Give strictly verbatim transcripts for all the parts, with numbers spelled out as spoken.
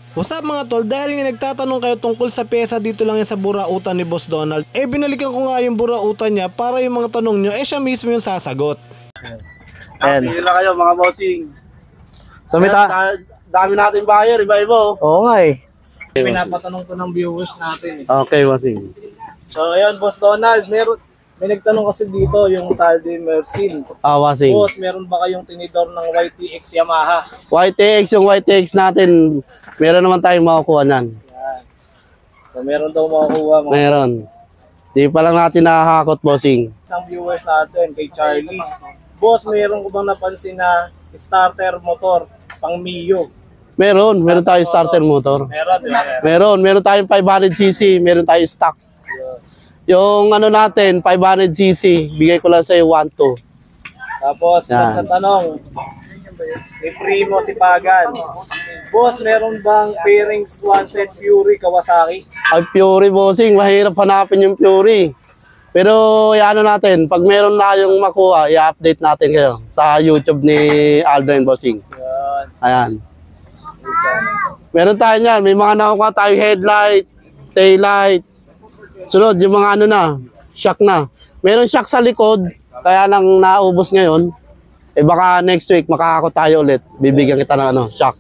What's up mga tol, dahil nga nagtatanong kayo tungkol sa pyesa dito lang yan sa burautan ni Boss Donald, eh binalikan ko nga yung burautan niya para yung mga tanong nyo, eh siya mismo yung sasagot. Ayan. Pili na kayo mga bossing. So may ta... Dami natin buyer, iba-iba. Oo nga eh. Pinapatanong ko ng viewers natin. Okay, bossing. So ayun Boss Donald, meron, may nagtanong kasi dito yung Saldi Mercil. Ah, bossing. Boss, meron ba kayong tinidor ng Y T X Yamaha? Y T X, yung Y T X natin, meron naman tayong makukuha nan. Yan. So meron daw makukuha mga Meron. Di pa lang natin nakakakot, bossing. isang viewers natin kay Charlie. Boss, meron ko bang napansin na starter motor pang Mio? Meron, meron tayong starter motor. Meron, meron. Meron, meron tayong five hundred c c, meron tayong stock. Yung ano natin, five hundred c c, bigay ko lang sa'yo one two. Tapos, Yan. sa tanong, ni Primo si Pagan. Boss, meron bang pairings one set Fury Kawasaki? Ay, Fury, bossing, mahirap hanapin yung Fury. Pero, ano natin, pag meron na yung makuha, i-update natin kayo sa YouTube ni Aldrin, bossing. Yan. Ayan. Meron tayo niyan, may mga nakuha tayong headlight, taillight. Sunod, yung mga ano na, shock na. Meron shock sa likod, kaya nang naubos ngayon. Eh baka next week makakako tayo ulit. Bibigyan kita ng ano, shock.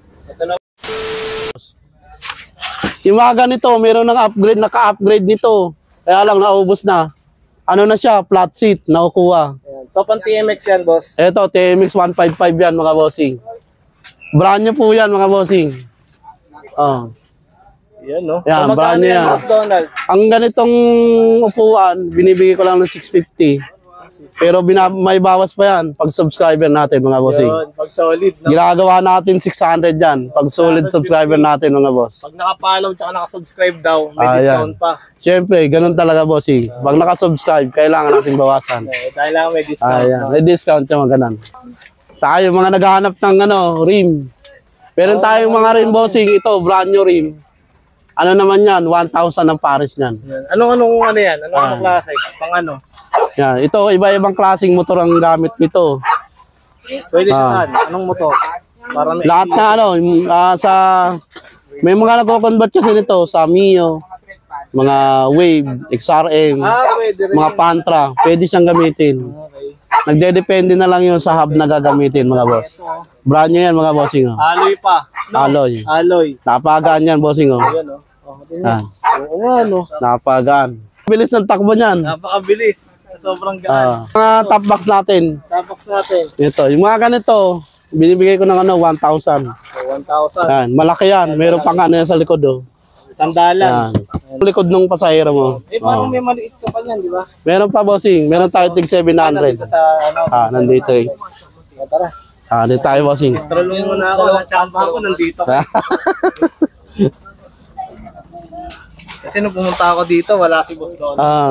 Yung mga ganito, meron ng upgrade, naka-upgrade nito. Kaya lang naubos na. Ano na siya, flat seat, nakukuha. So, pang T M X yan, boss? Ito, T M X one fifty-five yan mga bossing. Brand new po yan mga bossing. Oh. Yan, no? Yan, so, brand magkano new yan, yan. Boss Donald? Ang ganitong upuan, binibigay ko lang ng six fifty. Pero bina may bawas pa yan pag subscriber natin mga bossing. Yun, pag solid, no? Ginagawa natin six hundred yan pag solid subscriber natin mga boss. Pag naka-follow tsaka naka-subscribe daw, may Ah, discount yan. pa. Siyempre, ganun talaga bossing. Pag nakasubscribe, kailangan natin bawasan. Eh, dahil lang may discount. Ah, yan. no? May discount yung mga ganun. Saka yung mga naghahanap ng ano, rim. Meron tayong mga rim bossing. Ito, brand new rim. Ano naman yan? one thousand ang pares niyan. Yan. Anong-anong ano yan? Anong-anong Ah. klase? Pang ano? Yan. Ito, iba-ibang klaseng motor ang gamit nito. Pwede siya Ah. saan? Anong motor? Para may Lahat na ano, yung, ah, sa... May mga nagko-convert kasi nito sa Mio, mga Wave, X R M, Ah, pwede rin. mga Pantra. Pwede siyang gamitin. Okay. Nagdedepende na lang yun sa hub na gagamitin mga boss. Brand new yan mga bossing. Oh. Alloy pa. No? Alloy. Alloy. Napagaan yan bossing. Oh. Ayan, oh. Oh, tingnan. Yan. Oo nga, no? Napagaan. Bilis ng takbo niyan. Napakabilis. Sobrang Ah. gaan. Mga top box natin. Tapos natin. Ito, yung mga ganito, binibigay ko ng ano, one thousand. So, one thousand. Yan, malaki yan. Meron pang ano yan sa likod. Oh. Sandalan. Yan. Likod ng pasahero mo. Eh, parang Oh. may maliit ka pa yan, di ba? Meron pa bossing. Meron tayo tig seven hundred. Nandito sa, ano, Ah, nandito eh. oh, tara. Ah, dito tayo bossing. Strollong muna ako. Chamba ako nandito. Kasi nung pumunta ako dito, wala si Boss Donald. Ah.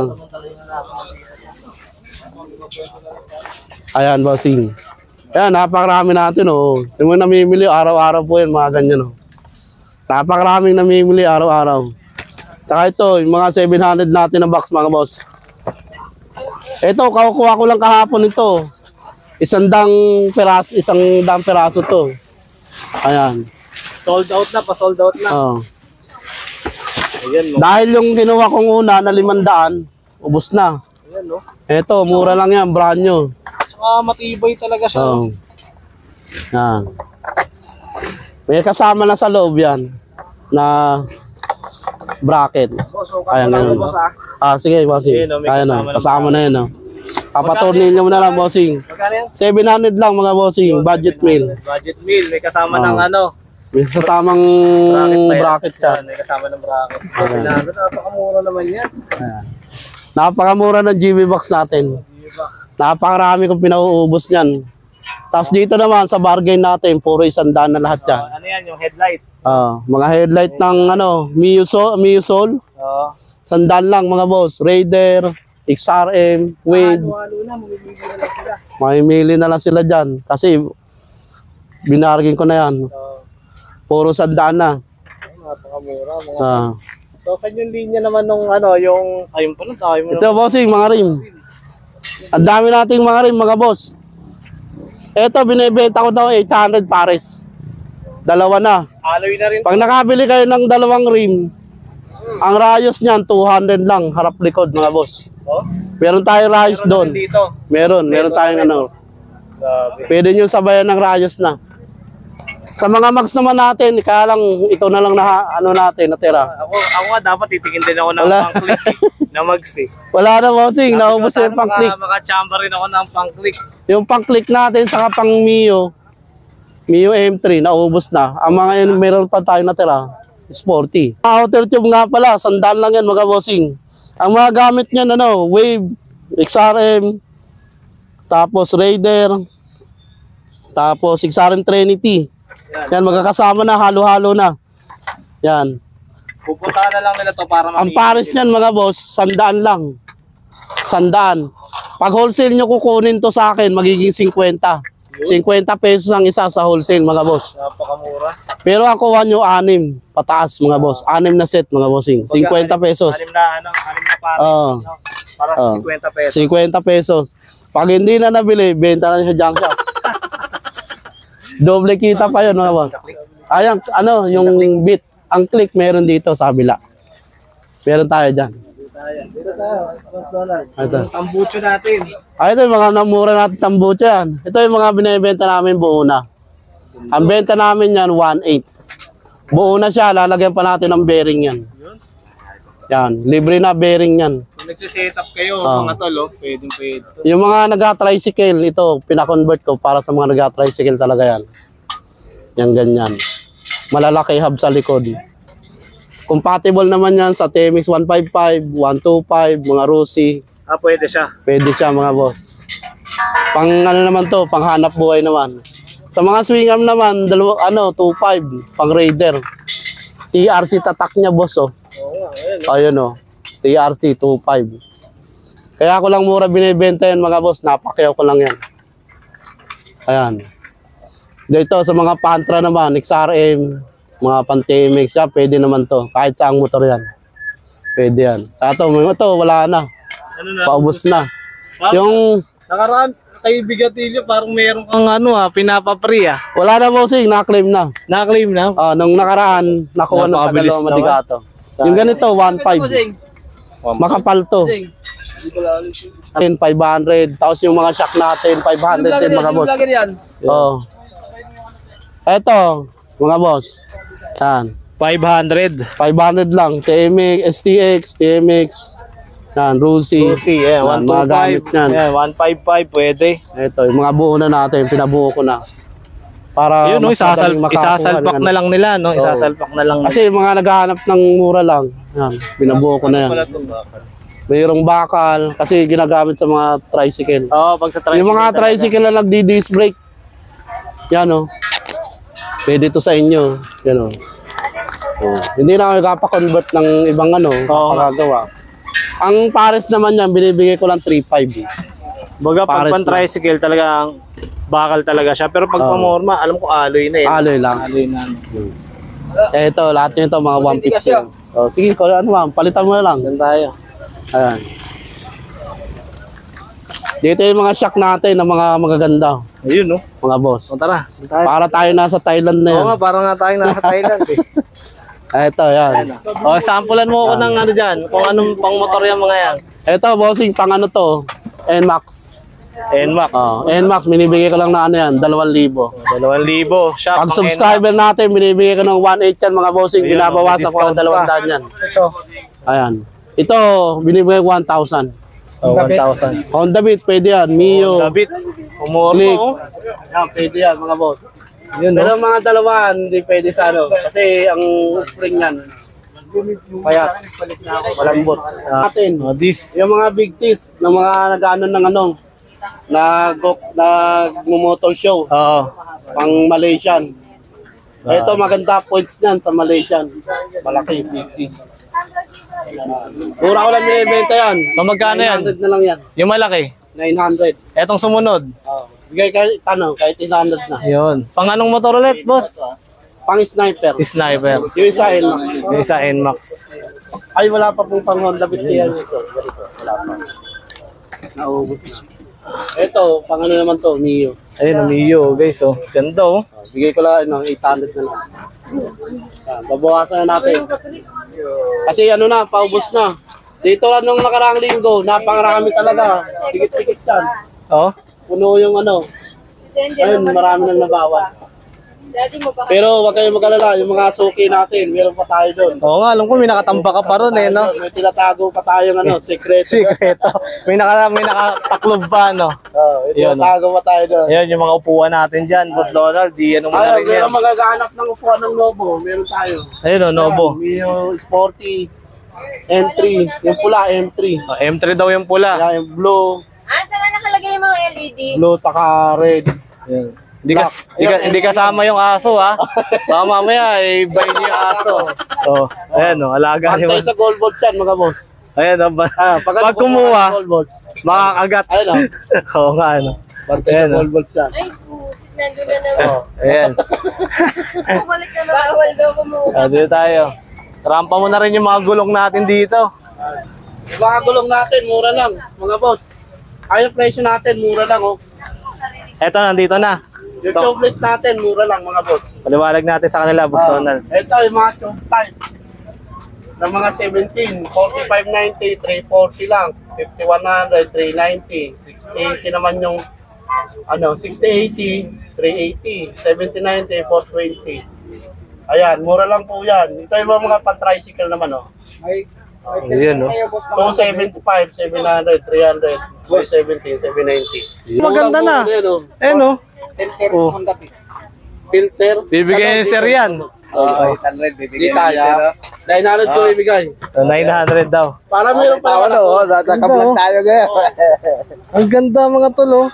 Ayan, bossing. Ayan, napakarami natin, oh. Yung mga namimili, araw-araw po yan, mga ganyan, oh. Napakaraming namimili, araw-araw. Saka ito, yung mga seven hundred natin na box, mga boss. Ito, kakukuha ko lang kahapon ito. Isang dang peraso, isang dang peraso to. Ayan. Sold out na, pa-sold out na. Oh. Ayan, no? Dahil yung kinuha kong una na limandaan, ubos na. Ayan, no? Ito, mura lang yan, brand new. Tsaka matibay talaga siya. Oh. Yan. May kasama na sa loob yan na bracket. Boss, so Ayan, lang ganun. boss, ah. Ah, sige, bossing. Ayan, oh, may Ayan, kasama oh, na kasama na yan. Oh. Papatornil nyo na lang, bossing. Magkano yan? seven hundred lang, mga bossing. Budget meal. Budget meal. May kasama Oh. ng ano. May sa tamang Bracket pa yan. bracket ka. Yan, may kasama ng bracket. Okay na. Napakamura naman yan. Ayan. Napakamura ng G B box natin. Napakarami kong pinauubos niyan. Tapos dito naman sa bargain natin, puro isang daan na lahat yan. Oh, ano yan? Yung headlight. Ah, mga headlight ng ano, Mio Sol, Mio Sol. Oo. Sandal lang mga boss. Raider, X R M, Wave. Ano-ano na, mamimili na lang sila. Mamimili na lang sila dyan. Kasi binargin ko na yan. Oo. Puro sandaan na. Ay, napakamura. Mga... Ah. So, saan yung linya naman nung ano, yung... Ayun pa lang, tayo mo Ito bossing, mga rim. Ang dami nating mga rim mga boss. Ito, binibenta ko daw eight hundred pares. Dalawa na. Alloy na rin. Pag nakabili kayo ng dalawang rim, ang rayos niyan, two hundred lang, harap likod mga boss. Oh? Meron tayong rayos Meron doon. na rin dito. Meron, meron tayong ano. Grabe. Pwede nyo sabayan ng rayos na. Sa mga mags naman natin, kaya lang ito na lang na ano natin, natira. Ako, ako nga dapat titingin din ako ng Wala. pang click eh, na mags eh. Wala na bossing, naubos Sana yung pang click. Maka, makachamba rin ako ng pang click. Yung pang click natin saka pang Mio, Mio M three, naubos na. Ang mga yun, meron pa tayo natira, sporty. Ang outer tube nga pala, sandaan lang yan mga bossing. Ang mga gamit niyan, ano, Wave, X R M, tapos Raider, tapos X R M Trinity. Yan, magkakasama na, halo-halo na. Yan. Pupuntahan na lang nila to para Ang pares niyan mga boss, sandaan lang. Sandaan. Pag wholesale nyo kukunin to sa akin, magiging fifty. fifty pesos ang isa sa wholesale mga boss. Napakamura. Pero ako nyo anim, pataas mga boss. Anim na set mga bossing. fifty pesos. Anim na, ano, anim na pares. Oo. No? Para sa Oo. fifty pesos. fifty pesos. Pag hindi na nabili, benta na sa junk shop. Doble kita pa yun mga boss. Ayan, ano, yung bit. Ang click meron dito sa kabila. Meron tayo dyan. Dito tayo. Ito. Tambucho natin. Ay, ito yung mga namura natin tambucho yan. Ito yung mga binibenta namin buo na. Ang benta namin yan, one eight. Buo na siya, lalagyan pa natin ng bearing yan. Yan, libre na bearing yan. Kung nagsiset up kayo, Oo. mga tol, oh, pwedeng pwede. Yung mga nag-tricycle, ito, pinakonvert ko para sa mga nag-tricycle talaga yan. Yan, ganyan. Malalaki hub sa likod. Compatible naman yan sa T M X one fifty-five, one twenty-five, mga Rusi. Ah, pwede siya. Pwede siya mga boss. Pang ano naman to, pang hanap buhay naman. Sa mga swing arm naman, dalawa, ano, two five, pang Raider. T R C tatak niya boss oh. Oo nga, ayun. Ayun oh, T R C two five. Kaya ko lang mura binibenta yan mga boss, napakyaw ko lang yan. Ayan. Dito sa mga Pantra naman, X R M, mga pan-T M X, ya, pwede naman to. Kahit saang motor yan. Pwede yan. Sa ito, ito, wala na. Ano na? Paubos na. Parang, Yung, nakaraan, kay Bigatilio, parang meron kang ano ah, pinapa-free ah. wala na bossing, na-claim na. Na-claim na? Ah, nung nakaraan, nakuha ng Napakabilis Tagaloma naman. Madigato. Yung ganito, one five. Makapal to. five hundred. Tapos yung mga shock natin, five hundred din mga boss. Oh. Eto, mga boss. Yan. five hundred. five hundred lang. T M X, S T X, T M X. Yan, Rusi. Lucy, yeah, Yan, one mga gamit twenty-five. yan. Yeah, one fifty-five, pwede. Ito, yung mga buo na natin, pinabuo ko na. Para Yun, no, mas isasal madaling makakuha isasalpak ng na ano. lang nila, no? Isasalpak na lang. Kasi yung mga naghahanap ng mura lang. Yan, binabuo ko na yan. Mayroong bakal, kasi ginagamit sa mga tricycle. Oo, pag sa tricycle. Yung mga talaga. tricycle na nagdi-disc brake. Yan o. Pwede to sa inyo. Yan o. Oh. Hindi na ako nagpa-convert ng ibang ano, Oo. pagagawa. Ang pares naman yan, binibigay ko lang three five. Baga, pag Pares pan tricycle talagang bakal talaga siya. Pero pag Oo. pamorma, alam ko alloy na eh. Alloy lang. Alloy na. Eh, ito, lahat nito mga one fifty. Oh, sige, kung ano ma'am, palitan mo na lang. Yan tayo. Ayan. Dito yung mga shock natin ng mga magaganda, Ayun, no? mga boss. O tara. yan tayo. Para tayo nasa Thailand na yan. Oo nga, parang nga tayong nasa Thailand eh. Ito, yan. O, sampulan mo ako ng ano dyan. Kung anong pang motor yan mga yan. Ito, bossing, pang ano to? N MAX. N MAX. Oh, N MAX, binibigay ko lang na ano yan, dalawang libo. Dalawang libo. Shop, Pag subscriber natin, binibigay ko ng one eight yan, mga bossing. Ayun, Binabawasan may ko ng discount dalawang pa. daan yan. Ito. Ayan. Ito, binibigay ko one thousand. Oh, one thousand. Honda Beat, pwede yan. Mio. Dabit. Umorma, Click. oh. Yan, pwede yan, mga boss. Yun, Pero no? mga dalawa, hindi pwede sa ano. Kasi ang spring yan, kaya malambot. Natin, Oh, this. yung mga big tees, ng mga nag-ano ng ano, nag nag-motor show, Oo. pang Malaysian. Ito maganda points niyan sa Malaysian. Malaki, big tees. Mura ko lang binibenta yan. So, magkano yan? nine hundred na lang yan. Yung malaki. nine hundred. Etong sumunod. Oh. Bigay kahit, ano, kahit eight hundred na. Yun. Pang anong motor ulit, boss? Pang sniper. Sniper. Yung isa, N MAX. Yung isa N MAX. Ay, wala pa pong pang Honda Beat yan ito. Ganito, wala pa. Naubos na. Ito, pang ano naman to, Mio. Ayun, ang Mio, guys, oh. Ganda, oh. Oh, Sige ko lang, ano, eight hundred na lang. Yan, babawasan na natin. Kasi ano na, paubos na. Dito lang nung nakaraang linggo, napakarami talaga. Dikit-dikit yan. Oh? Puno yung ano. Ayun, marami nang nabawa. Pero wag kayong mag-alala, yung mga suki natin, meron pa tayo doon. Oo nga, alam ko may nakatamba ka pa ron, eh, no? May tinatago pa tayong ano, secret. Sikreto. May, naka, may nakataklob pa, no? Oh, may Yun, tinatago pa tayo doon. Ayun, yung mga upuan natin dyan, Boss Donald, di ano mo na Ayun, rin yan. meron magaganap ng upuan ng Nobo, meron tayo. Ayun, oh, Nobo. Mio Sporty, M three, yung pula, M three. Oh, M three daw yung pula. Kaya yung blue, Ah, saan na nakalagay yung mga L E D? blue taka red. Ayun. Hindi ka, hindi ka, hindi kasama yung aso, ha? Baka mamaya, i-buy niyo yung aso. Oh, ayan, oh, alaga niyo. Pantay sa gold balls yan, mga boss. Ayan, oh, ba- Ah, pag, pag kumuha, gold balls. makakagat. Ayun oh. Oo nga, ano. Pantay Ayan, sa oh. gold balls yan. Ay, pusit, nandun na naman. Oh. Ayan. Bumalik ka na. Bawal daw kumuha. Ah, dito tayo. Rampa mo na rin yung mga gulong natin dito. Yung mga gulong natin, mura lang, mga boss. Ay, yung presyo natin, mura lang oh. Eto, nandito na. Yung So, tubeless natin, mura lang, mga boss. paliwanag natin sa kanila, Boss Donald. Ito yung mga tube type. Ng mga seventeen, forty-five ninety, three forty lang. fifty-one hundred, three ninety. sixty eighty naman yung, ano, sixty eighty, three eighty. seventy ninety, four twenty. Ayan, mura lang po yan. Ito yung mga pan-tricycle naman, oh. Ayun, no? two seventy-five, seven hundred, three hundred, two seventy, seven ninety. Maganda na. Ayan, oh. Eh, no? Oh. Filter. Bibigyan ni Sir yan. Uh, Hindi kaya. nine hundred ko ibigay. nine hundred daw. Para meron pa naman ako. Nakablog tayo ngayon. Ang ganda, mga tolo.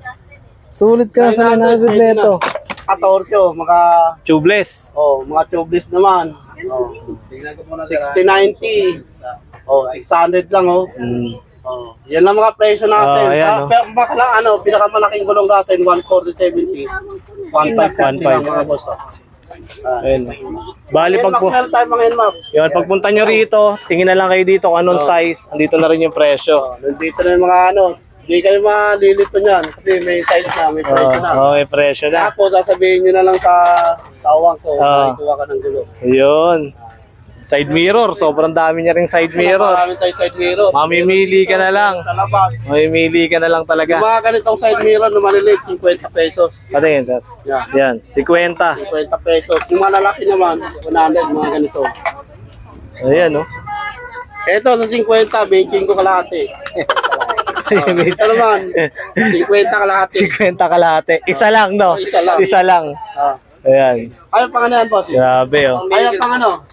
Sulit ka na sa nine hundred neto. fourteen, oh, mga Tubeless. oh, mga tubeless naman. Oh. sixty ninety. Oh, six hundred lang oh. Mm. Oh, yan lang mga presyo natin. Oh, ayan, Ah, oh. pero baka lang ano, pinakamalaking gulong natin one forty seventy. one five seventy lang mga boss. Oh. Ah. Ayun. Bali, pag, Nmax, meron tayo mga Nmax. yun, pagpunta nyo rito, tingin na lang kayo dito kung anong size. Andito na rin yung presyo. Oh, nandito na yung mga ano, hindi kayo malilito niyan kasi may size na, may Oh, presyo na. oh, may presyo na. Tapos sasabihin nyo na lang sa tawang ko, Ah. uh, ka ng gulong. Ayun. Side mirror. Sobrang dami niya ring side mirror. Marami tayong side mirror. Mamimili ka na lang. Sa labas. Mamimili ka na lang Yung talaga. mga ganitong side mirror na maliliit, fifty pesos. Patingin, sir. Yan, Yan, fifty. fifty pesos. Yung malalaki naman, one hundred, mga ganito. Ayan, no? Ito sa fifty, benching ko kalahati. Oh, ito naman, fifty kalahati. fifty kalahati. Isa lang, no? Isa lang. Isa lang. Ah. Ayan. Ayaw pang ano yan, boss? Grabe, oh. Ayaw pang ano?